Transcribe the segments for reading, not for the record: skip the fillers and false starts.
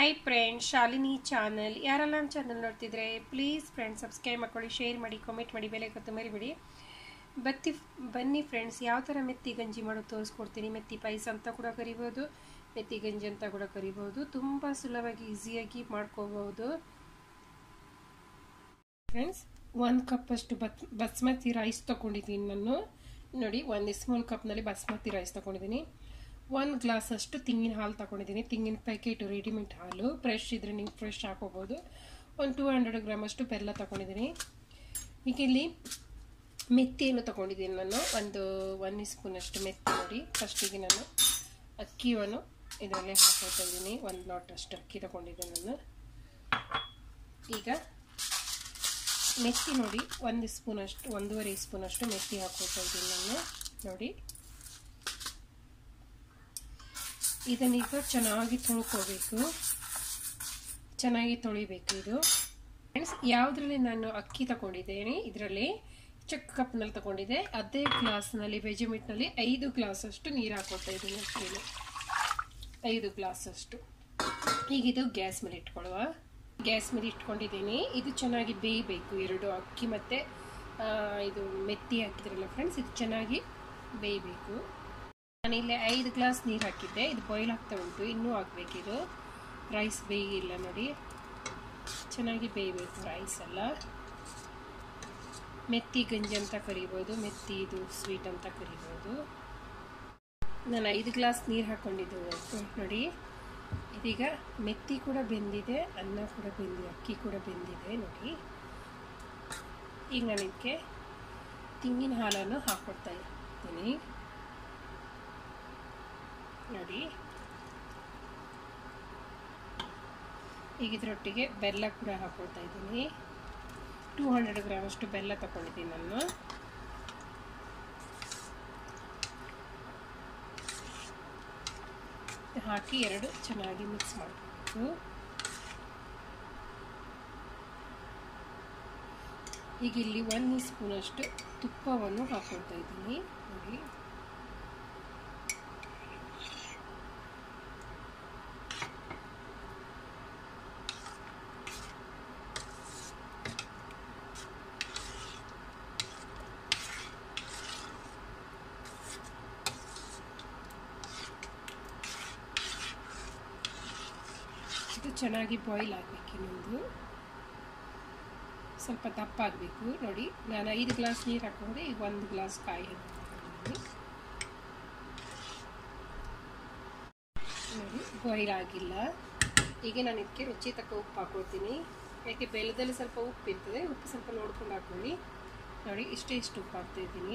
Hi friends, Shalini channel. ಯಾರೆಲ್ಲ ನಮ್ಮ channel ನೋಡ್ತಿದ್ರೆ ಪ್ಲೀಸ್ ಫ್ರೆಂಡ್ಸ್ ಸಬ್ಸ್ಕ್ರೈಬ್ ಮಾಡ್ಕೊಳ್ಳಿ, ಶೇರ್ ಮಾಡಿ, ಕಾಮೆಂಟ್ ಮಾಡಿ, ಬೆಲೆ ಕೊತ್ತು ಮರಿಬೇಡಿ. ಬನ್ನಿ ಫ್ರೆಂಡ್ಸ್, ಯಾವ ಥರ ಮೆತ್ತಿ ಗಂಜಿ ಮಾಡೋದು ತೋರಿಸ್ಕೊಡ್ತೀನಿ. ಮೆತ್ತಿ ಪಾಯಸ ಅಂತ ಕೂಡ ಕರಿಬೋದು, ಮೆತ್ತಿ ಗಂಜಿ ಅಂತ ಕೂಡ ಕರಿಬೋದು. ತುಂಬ ಸುಲಭವಾಗಿ ಈಸಿಯಾಗಿ ಮಾಡ್ಕೋಬಹುದು ಫ್ರೆಂಡ್ಸ್. 1 ಕಪ್ಪಷ್ಟು ಬಾಸ್ಮತಿ ರೈಸ್ ತೊಗೊಂಡಿದ್ದೀನಿ ನಾನು. ನೋಡಿ, 1 ಸ್ಮಾಲ್ ಕಪ್ನಲ್ಲಿ ಬಾಸ್ಮತಿ ರೈಸ್ ತೊಗೊಂಡಿದ್ದೀನಿ. 1 ಗ್ಲಾಸ್ ಅಷ್ಟು ತೆಂಗಿನ ಹಾಲು ತಗೊಂಡಿದ್ದೀನಿ. ತೆಂಗಿನ ಪ್ಯಾಕೆಟ್ ರೆಡಿಮೇಡ್ ಹಾಲು, ಫ್ರೆಶ್ ಇದ್ರೆ ನೀವು ಫ್ರೆಶ್ ಹಾಕೋಬಹುದು. 200 ಗ್ರಾಮ್ ಅಷ್ಟು ಬೆಲ್ಲ ತಗೊಂಡಿದ್ದೀನಿ. ಈಗ ಇಲ್ಲಿ ಮೆತ್ತಿಯನ್ನು ತಗೊಂಡಿದ್ದೀನಿ ನಾನು. 1 ಸ್ಪೂನ್ ಅಷ್ಟು ಮೆತ್ತಿ. ನೋಡಿ, ಫಸ್ಟಿಗೆ ನಾನು ಅಕ್ಕಿಯನ್ನು ಇದರಲ್ಲೇ ಹಾಕೋತಾ ಇದ್ದೀನಿ. 1 ಲಾಟ್ ಅಷ್ಟು ಅಕ್ಕಿ ತಗೊಂಡಿದ್ದೀನಿ ನಾನು. ಈಗ ಮೆತ್ತಿ ನೋಡಿ, 1 ಸ್ಪೂನ್ ಅಷ್ಟು, 1.5 ಸ್ಪೂನ್ ಅಷ್ಟು ಮೆತ್ತಿ ಹಾಕೋತಾ ಇದ್ದೀನಿ ನಾನು. ನೋಡಿ, ಇದನ್ನೀಗ ಚೆನ್ನಾಗಿ ತೊಳ್ಕೋಬೇಕು, ಚೆನ್ನಾಗಿ ತೊಳಿಬೇಕು ಇದು ಫ್ರೆಂಡ್ಸ್. ಯಾವುದ್ರಲ್ಲಿ ನಾನು ಅಕ್ಕಿ ತಗೊಂಡಿದ್ದೇನೆ, ಇದರಲ್ಲಿ ಚಿಕ್ಕ ಕಪ್ನಲ್ಲಿ ತಗೊಂಡಿದ್ದೆ, ಅದೇ ಗ್ಲಾಸ್ನಲ್ಲಿ ವೆಜಿಮಿಟ್ನಲ್ಲಿ 5 ಗ್ಲಾಸ್ ಅಷ್ಟು ನೀರು ಹಾಕೋತಾ ಇದ್ದೀನಿ. ಅಕ್ಕಿಲಿ 5 ಗ್ಲಾಸ್ ಅಷ್ಟು. ಈಗ ಇದು ಗ್ಯಾಸ್ ಮೇಲೆ ಇಟ್ಕೊಳ್ಳುವ. ಗ್ಯಾಸ್ ಮೇಲೆ ಇಟ್ಕೊಂಡಿದ್ದೀನಿ. ಇದು ಚೆನ್ನಾಗಿ ಬೇಯಬೇಕು. 2 ಅಕ್ಕಿ ಮತ್ತು ಇದು ಮೆತ್ತಿ ಹಾಕಿದ್ರಲ್ಲ ಫ್ರೆಂಡ್ಸ್, ಇದು ಚೆನ್ನಾಗಿ ಬೇಯಬೇಕು. ನಾನಿಲ್ಲಿ 5 ಗ್ಲಾಸ್ ನೀರು ಹಾಕಿದ್ದೆ. ಇದು ಬಾಯ್ಲ್ ಆಗ್ತಾ ಉಂಟು, ಇನ್ನೂ ಹಾಕಬೇಕಿದು. ರೈಸ್ ಬೇಯಿಲ್ಲ ನೋಡಿ, ಚೆನ್ನಾಗಿ ಬೇಯಬೇಕು ರೈಸ್ ಎಲ್ಲ. ಮೆತ್ತಿ ಗಂಜಿ ಅಂತ ಕರಿಬೋದು, ಮೆತ್ತಿ ಇದು ಸ್ವೀಟ್ ಅಂತ ಕರಿಬೋದು. ನಾನು 5 ಗ್ಲಾಸ್ ನೀರು ಹಾಕ್ಕೊಂಡಿದ್ದು ನೋಡಿ. ಇದೀಗ ಮೆತ್ತಿ ಕೂಡ ಬೆಂದಿದೆ, ಅನ್ನ ಕೂಡ ಬೆಂದಿದೆ, ಅಕ್ಕಿ ಕೂಡ ಬೆಂದಿದೆ ನೋಡಿ. ಈಗ ನಾನು ಇದಕ್ಕೆ ತೆಂಗಿನ ಹಾಲನ್ನು ಹಾಕ್ಕೊಡ್ತಾ ಇದ್ದೀನಿ ನೋಡಿ. ಈಗ ಇದರೊಟ್ಟಿಗೆ ಬೆಲ್ಲ ಕೂಡ ಹಾಕೊಳ್ತಾ ಇದ್ದೀನಿ. 200 ಗ್ರಾಮ್ ಅಷ್ಟು ಬೆಲ್ಲ ತಗೊಂಡಿದ್ದೀನಿ ನಾನು. ಹಾಕಿ 2 ಚೆನ್ನಾಗಿ ಮಿಕ್ಸ್ ಮಾಡಬೇಕು. ಈಗ ಇಲ್ಲಿ 1 ಸ್ಪೂನ್ ಅಷ್ಟು ತುಪ್ಪವನ್ನು ಹಾಕೊಳ್ತಾ ಇದ್ದೀನಿ ನೋಡಿ. ಇದು ಚೆನ್ನಾಗಿ ಬಾಯ್ಲ್ ಆಗಬೇಕು. ಇನ್ನೊಂದು ಸ್ವಲ್ಪ ದಪ್ಪ ಆಗಬೇಕು ನೋಡಿ. ನಾನು 5 ಗ್ಲಾಸ್ ನೀರು ಹಾಕೊಂಡೆ, ಈಗ 1 ಗ್ಲಾಸ್ ಕಾಯಿ ಹಾಕಿದ್ದೀನಿ ನೋಡಿ. ಬಾಯ್ಲ್ ಆಗಿಲ್ಲ. ಈಗ ನಾನು ಇದಕ್ಕೆ ರುಚಿ ತಕ್ಕ ಉಪ್ಪು ಹಾಕೊಳ್ತೀನಿ. ಯಾಕೆ ಬೆಲ್ಲದಲ್ಲಿ ಸ್ವಲ್ಪ ಉಪ್ಪು ಇರ್ತದೆ, ಉಪ್ಪು ಸ್ವಲ್ಪ ನೋಡ್ಕೊಂಡು ಹಾಕೊಳ್ಳಿ ನೋಡಿ. ಇಷ್ಟು ಉಪ್ಪು ಹಾಕ್ತಾಯಿದ್ದೀನಿ.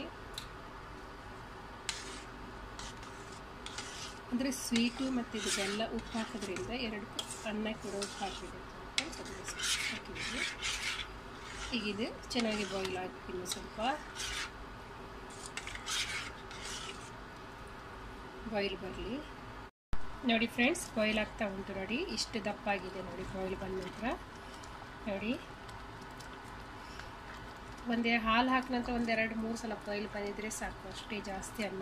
ಅಂದರೆ ಸ್ವೀಟು ಮತ್ತು ಇದು ಬೆಲ್ಲ ಉಪ್ಪು ಹಾಕೋದ್ರಿಂದ 2 ಅನ್ನ ಕೂಡ ಉಪ್ಪು ಹಾಕಬೇಕು ಹಾಕಿದ್ದೀನಿ. ಈಗ ಇದು ಚೆನ್ನಾಗಿ ಬಾಯ್ಲ್ ಆಗಬೇಕು. ಇನ್ನು ಸ್ವಲ್ಪ ಬಾಯ್ಲ್ ಬರಲಿ ನೋಡಿ ಫ್ರೆಂಡ್ಸ್. ಬಾಯ್ಲ್ ಆಗ್ತಾ ಉಂಟು ನೋಡಿ, ಇಷ್ಟು ದಪ್ಪ ಆಗಿದೆ ನೋಡಿ. ಬಾಯ್ಲ್ ಬಂದ ನಂತರ ನೋಡಿ, ಹಾಲು ಹಾಕಿದ ನಂತರ 1-2-3 ಸಲ ಬಾಯ್ಲ್ ಬಂದಿದ್ರೆ ಸಾಕು, ಅಷ್ಟೇ, ಜಾಸ್ತಿ ಅನ್ನ.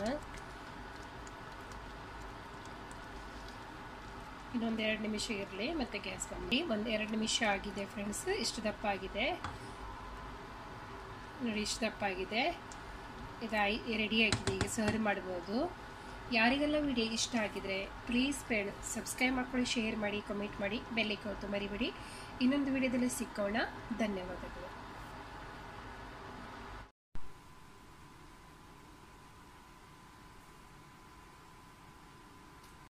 ಇನ್ನೊಂದು 2 ನಿಮಿಷ ಇರಲಿ, ಮತ್ತೆ ಗ್ಯಾಸ್ ಬಂದು 1-2 ನಿಮಿಷ ಆಗಿದೆ ಫ್ರೆಂಡ್ಸ್. ಇಷ್ಟು ದಪ್ಪ ಆಗಿದೆ ನೋಡಿ, ಇಷ್ಟು ದಪ್ಪ ಆಗಿದೆ. ಇದು ರೆಡಿ ಆಗಿದೆ. ಈಗ ಸರ್ವ್ ಮಾಡ್ಬೋದು. ಯಾರಿಗೆಲ್ಲ ವಿಡಿಯೋ ಇಷ್ಟ ಆಗಿದ್ರೆ ಪ್ಲೀಸ್ ಫ್ರೆಂಡ್ಸ್ ಸಬ್ಸ್ಕ್ರೈಬ್ ಮಾಡ್ಕೊಳ್ಳಿ, ಶೇರ್ ಮಾಡಿ, ಕಮೆಂಟ್ ಮಾಡಿ, ಬೆಲ್ ಐಕಾನ್ ಒತ್ತು ಮರಿಬೇಡಿ. ಇನ್ನೊಂದು ವಿಡಿಯೋದಲ್ಲಿ ಸಿಕ್ಕೋಣ. ಧನ್ಯವಾದಗಳು.